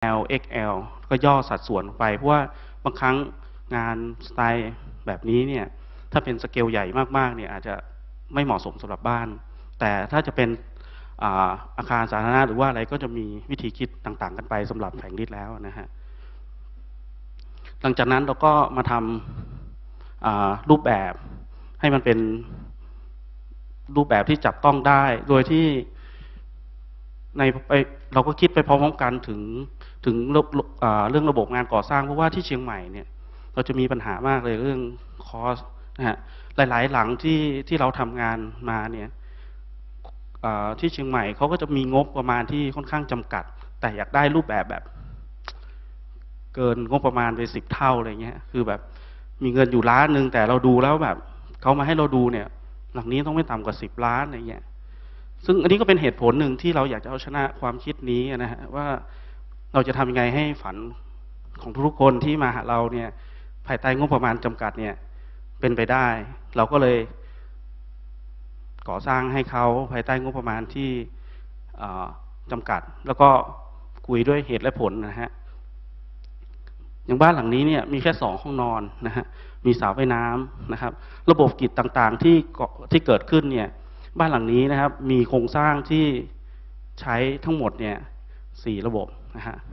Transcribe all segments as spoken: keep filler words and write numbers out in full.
แอล เอ็กซ์ แอล ก็ย่อสัดส่วนไปเพราะว่าบางครั้งงานสไตล์แบบนี้เนี่ยถ้าเป็นสเกลใหญ่มากๆเนี่ยอาจจะไม่เหมาะสมสำหรับบ้านแต่ถ้าจะเป็นอาคารสาธารณะหรือว่าอะไรก็จะมีวิธีคิดต่างๆกันไปสำหรับแผงลิตแล้วนะฮะหลังจากนั้นเราก็มาทำรูปแบบให้มันเป็นรูปแบบที่จับต้องได้โดยที่ในเราก็คิดไปพร้อมๆกันถึงถึงเรื่องระบบงานก่อสร้างเพราะว่าที่เชียงใหม่เนี่ยเราจะมีปัญหามากเลยเรื่องคอสนะฮะหลายๆหลังที่ที่เราทำงานมาเนี่ยที่เชียงใหม่เขาก็จะมีงบประมาณที่ค่อนข้างจำกัดแต่อยากได้รูปแบบแบบเกินงบประมาณไปสิบเท่าอะไรเงี้ยคือแบบมีเงินอยู่ล้านหนึ่งแต่เราดูแล้วแบบเขามาให้เราดูเนี่ยหลังนี้ต้องไม่ต่ำกว่าสิบล้านอะไรเงี้ยซึ่งอันนี้ก็เป็นเหตุผลหนึ่งที่เราอยากจะเอาชนะความคิดนี้นะฮะว่าเราจะทำยังไงให้ฝันของทุกคนที่มาหาเราเนี่ยภายใต้งบประมาณจำกัดเนี่ยเป็นไปได้เราก็เลยก่อสร้างให้เขาภายใต้งบประมาณที่จำกัดแล้วก็คุยด้วยเหตุและผลนะฮะอย่างบ้านหลังนี้เนี่ยมีแค่สองห้องนอนนะฮะมีสระว่ายน้ำนะครับระบบกิจต่างๆที่ที่เกิดขึ้นเนี่ยบ้านหลังนี้นะครับมีโครงสร้างที่ใช้ทั้งหมดเนี่ยสี่ระบบนะฮะ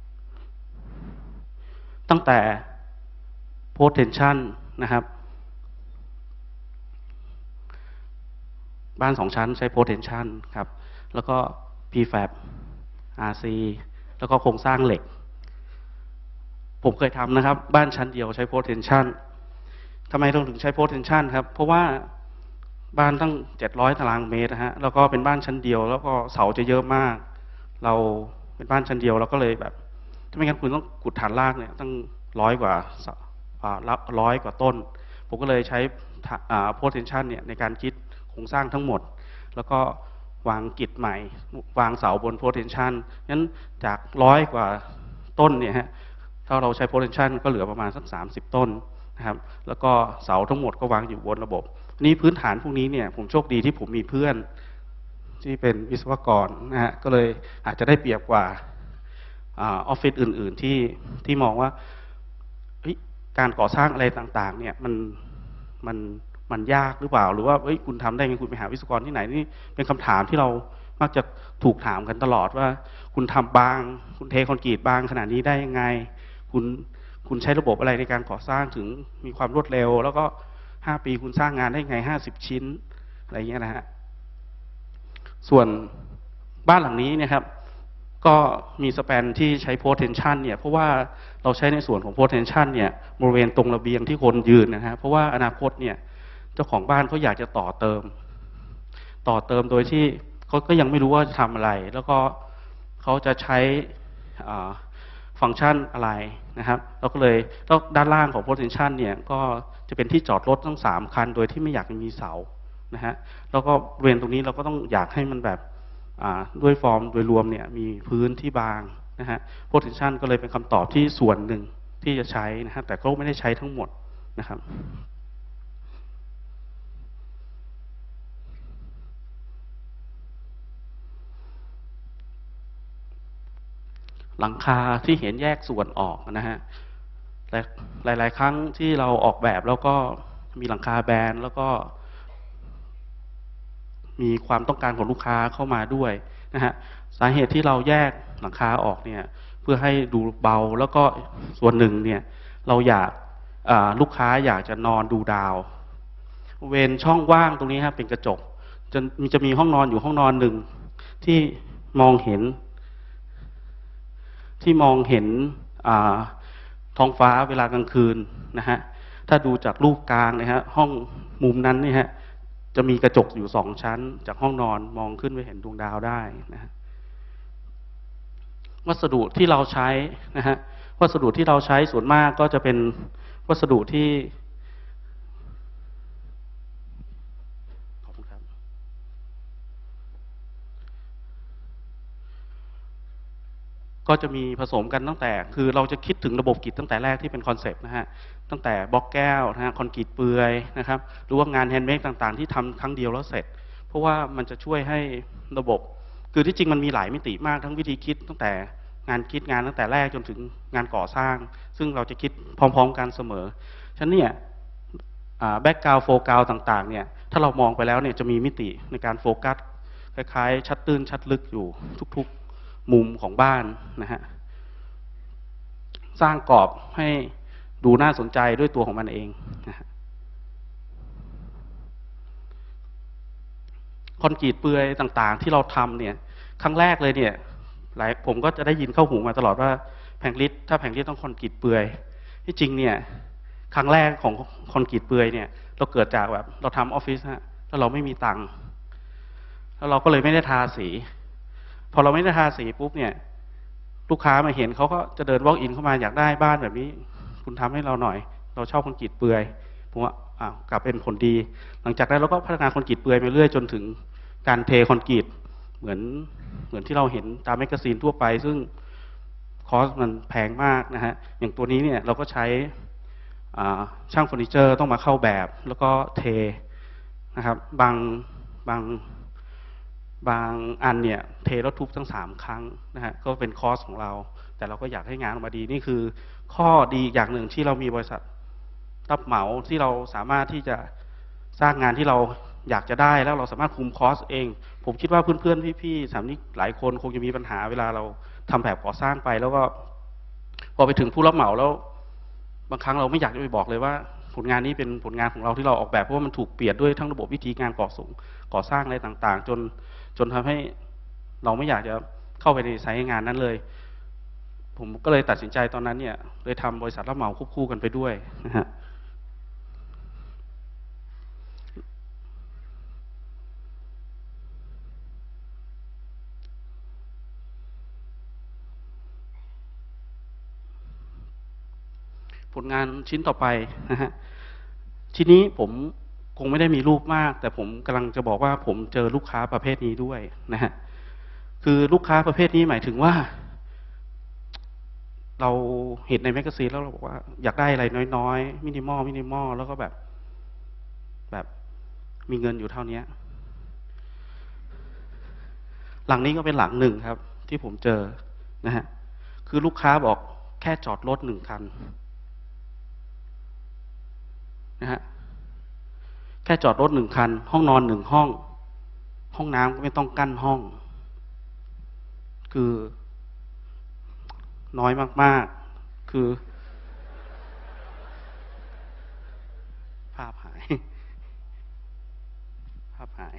ตั้งแต่ potential นะครับบ้านสองชั้นใช้ potential ครับแล้วก็ prefab อาร์ ซี แล้วก็โครงสร้างเหล็กผมเคยทำนะครับบ้านชั้นเดียวใช้ potential ทำไมเราถึงใช้ potential ครับเพราะว่าบ้านตั้งเจ็ดร้อยตารางเมตรนะฮะแล้วก็เป็นบ้านชั้นเดียวแล้วก็เสาจะเยอะมากเราเป็นบ้านชั้นเดียวเราก็เลยแบบถ้าไม่งั้นคุณต้องขุดฐานรากเนี่ยตั้งร้อยกว่าร้อยกว่าต้นผมก็เลยใช้ potential เนี่ยในการคิดโครงสร้างทั้งหมดแล้วก็วางกิจใหม่วางเสาบน potential งั้นจากร้อยกว่าต้นเนี่ยฮะถ้าเราใช้ potential ก็เหลือประมาณสักสามสิบต้นนะครับแล้วก็เสาทั้งหมดก็วางอยู่บนระบบนี่พื้นฐานพวกนี้เนี่ยผมโชคดีที่ผมมีเพื่อนที่เป็นวิศวกรนะฮะก็เลยอาจจะได้เปรียบกว่าออฟฟิศอื่นๆที่ที่มองว่าการก่อสร้างอะไรต่างๆเนี่ยมันมันมันยากหรือเปล่าหรือว่าเฮ้ยคุณทำได้ไงคุณไปหาวิศวกรที่ไหนนี่เป็นคำถามที่เรามักจะถูกถามกันตลอดว่าคุณทำบางคุณเทคอนกรีตบางขนาดนี้ได้ยังไงคุณคุณใช้ระบบอะไรในการก่อสร้างถึงมีความรวดเร็วแล้วก็ห้าปีคุณสร้างงานได้ไงห้าสิบชิ้นอะไรเงี้ยนะฮะส่วนบ้านหลังนี้เนี่ยครับก็มีสแปนที่ใช้ potential เนี่ยเพราะว่าเราใช้ในส่วนของ potential เนี่ยบริเวณตรงระเบียงที่คนยืนนะฮะเพราะว่าอนาคตเนี่ยเจ้าของบ้านเขาอยากจะต่อเติมต่อเติมโดยที่เขาก็ยังไม่รู้ว่าจะทำอะไรแล้วก็เขาจะใช้ฟังก์ชันอะไรนะครับเราก็เลยแล้วด้านล่างของ potential เนี่ยก็จะเป็นที่จอดรถทั้งสามคันโดยที่ไม่อยากมีเสานะฮะแล้วก็บริเวณตรงนี้เราก็ต้องอยากให้มันแบบด้วยฟอร์มโดยรวมเนี่ยมีพื้นที่บางนะฮะ potential ก็เลยเป็นคำตอบที่ส่วนหนึ่งที่จะใช้นะฮะแต่ก็ไม่ได้ใช้ทั้งหมดนะครับหลังคาที่เห็นแยกส่วนออกนะฮะหลายๆครั้งที่เราออกแบบแล้วก็มีหลังคาแบนแล้วก็มีความต้องการของลูกค้าเข้ามาด้วยนะฮะสาเหตุที่เราแยกหลังคาออกเนี่ยเพื่อให้ดูเบาแล้วก็ส่วนหนึ่งเนี่ยเราอยากลูกค้าอยากจะนอนดูดาวเว้นช่องว่างตรงนี้ครับเป็นกระจกจะมีจะมีห้องนอนอยู่ห้องนอนหนึ่งที่มองเห็นที่มองเห็นท้องฟ้าเวลากลางคืนนะฮะถ้าดูจากรูปกลางนะฮะห้องมุมนั้นนี่ฮะจะมีกระจกอยู่สองชั้นจากห้องนอนมองขึ้นไปเห็นดวงดาวได้นะฮะวัสดุที่เราใช้นะฮะวัสดุที่เราใช้ส่วนมากก็จะเป็นวัสดุที่ขอบคุณครับก็จะมีผสมกันตั้งแต่คือเราจะคิดถึงระบบกิจตั้งแต่แรกที่เป็นคอนเซปต์นะฮะตั้งแต่บล็อกแก้วนะฮะคอนกรีตเปลือยนะครับหรือว่างานแฮนด์เมดต่างๆที่ทำครั้งเดียวแล้วเสร็จเพราะว่ามันจะช่วยให้ระบบคือที่จริงมันมีหลายมิติมากทั้งวิธีคิดตั้งแต่งานคิดงานตั้งแต่แรกจนถึงงานก่อสร้างซึ่งเราจะคิดพร้อมๆกันเสมอฉะนั้นเนี่ยแบ็กกราวด์โฟกัสต่างๆเนี่ยถ้าเรามองไปแล้วเนี่ยจะมีมิติในการโฟกัสคล้ายๆชัดตื้นชัดลึกอยู่ทุกๆมุมของบ้านนะฮะสร้างกรอบให้ดูน่าสนใจด้วยตัวของมันเองนะฮะคอนกรีตเปลือยต่างๆที่เราทำเนี่ยครั้งแรกเลยเนี่ยหลายผมก็จะได้ยินเข้าหูมาตลอดว่าแผงฤทธิ์ถ้าแผงฤทธิ์ต้องคอนกรีตเปลือยที่จริงเนี่ยครั้งแรกของคอนกรีตเปลือยเนี่ยเราเกิดจากแบบเราทำออฟฟิศฮะแล้วเราไม่มีตังค์แล้วเราก็เลยไม่ได้ทาสีพอเราไม่ได้ทาสีปุ๊บเนี่ยลูกค้ามาเห็นเขาก็จะเดิน walk in เข้ามาอยากได้บ้านแบบนี้คุณทำให้เราหน่อยเราชอบคอนกรีตเปลือยผมว่าอ้าวกลับเป็นผลดีหลังจากนั้นเราก็พัฒนาคอนกรีตเปลือยไปเรื่อยจนถึงการเทคอนกรีตเหมือนเหมือนที่เราเห็นตามแมกกาซีนทั่วไปซึ่งคอสมันแพงมากนะฮะอย่างตัวนี้เนี่ยเราก็ใช้ช่างเฟอร์นิเจอร์ต้องมาเข้าแบบแล้วก็เทนะครับบางบางบางอันเนี่ยเทแล้วทุบทั้งสามครั้งนะฮะก็เป็นคอสของเราแต่เราก็อยากให้งานออกมาดีนี่คือข้อดีอย่างหนึ่งที่เรามีบริษัทรับเหมาที่เราสามารถที่จะสร้างงานที่เราอยากจะได้แล้วเราสามารถคุมคอสเองผมคิดว่าเพื่อนๆพี่ๆสามนิกหลายคนคงจะมีปัญหาเวลาเราทำแบบก่อสร้างไปแล้วก็พอไปถึงผู้รับเหมาแล้วบางครั้งเราไม่อยากจะไปบอกเลยว่าผลงานนี้เป็นผลงานของเราที่เราออกแบบเพราะว่ามันถูกเปลี่ยนด้วยทั้งระบบวิธีการก่อส่งก่อสร้างอะไรต่างๆจนจนทำให้เราไม่อยากจะเข้าไปในสายงานนั้นเลยผมก็เลยตัดสินใจตอนนั้นเนี่ยเลยทำบริษัทรับเหมาควบคู่กันไปด้วยนะฮะผลงานชิ้นต่อไปนะฮะทีนี้ผมคงไม่ได้มีรูปมากแต่ผมกำลังจะบอกว่าผมเจอลูกค้าประเภทนี้ด้วยนะฮะคือลูกค้าประเภทนี้หมายถึงว่าเราเห็นในแมกกาซีนแล้วเราบอกว่าอยากได้อะไรน้อยๆมินิมอลมินิมอลแล้วก็แบบแบบมีเงินอยู่เท่านี้หลังนี้ก็เป็นหลังหนึ่งครับที่ผมเจอนะฮะคือลูกค้าบอกแค่จอดรถหนึ่งคันนะฮะแค่จอดรถหนึ่งคันห้องนอนหนึ่งห้องห้องน้ำก็ไม่ต้องกั้นห้องคือน้อยมากๆคือภาพหายภาพหาย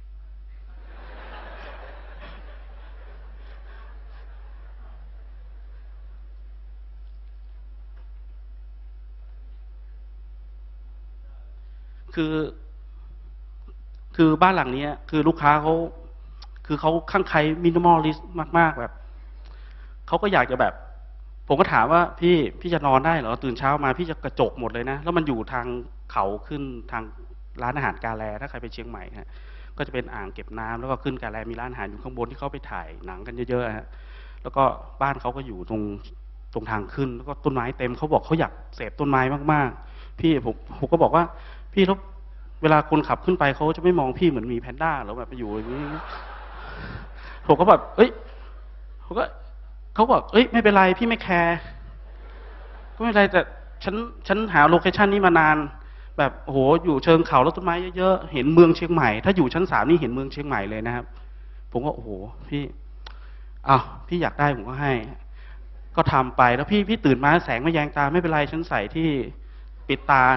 คือคือบ้านหลังนี้คือลูกค้าเขาคือเขาข้างใครมินิมอลลิสต์มากๆแบบเขาก็อยากจะแบบผมก็ถามว่าพี่พี่จะนอนได้เหรอตื่นเช้ามาพี่จะกระจกหมดเลยนะแล้วมันอยู่ทางเขาขึ้นทางร้านอาหารกาแลถ้าใครไปเชียงใหม่ฮะก็จะเป็นอ่างเก็บน้ำแล้วก็ขึ้นกาแลมีร้านอาหารอยู่ข้างบนที่เขาไปถ่ายหนังกันเยอะๆฮะแล้วก็บ้านเขาก็อยู่ตรงตรงทางขึ้นแล้วก็ต้นไม้เต็มเขาบอกเขาอยากเสพต้นไม้มากๆพี่ผมผมก็บอกว่าพี่แล้วเวลาคนขับขึ้นไปเขาจะไม่มองพี่เหมือนมีแพนด้าหรือแบบไปอยู่อย่างนี้ผมก็แบบเอ้ยผมก็เขาบอกเอ้ยไม่เป็นไรพี่ไม่แคร์ก็ไม่เป็นไรแต่ฉันฉันหาโลเคชันนี้มานานแบบโอ้โหอยู่เชิงเขาแล้วต้นไม้เยอะๆเห็นเมืองเชียงใหม่ถ้าอยู่ชั้นสามนี่เห็นเมืองเชียงใหม่เลยนะครับผมก็โอ้โหพี่อ้าวพี่อยากได้ผมก็ให้ก็ทำไปแล้วพี่พี่ตื่นมาแสงไม่แยงตาไม่เป็นไรฉันใส่ที่ปิดตา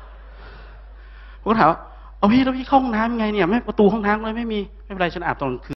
ผมก็ถามว่าเอาพี่แล้วพี่เข้าห้องน้ำยังไงเนี่ยไม่ประตูห้องน้ำเลยไม่มีไม่เป็นไรฉันอาบตอนคืน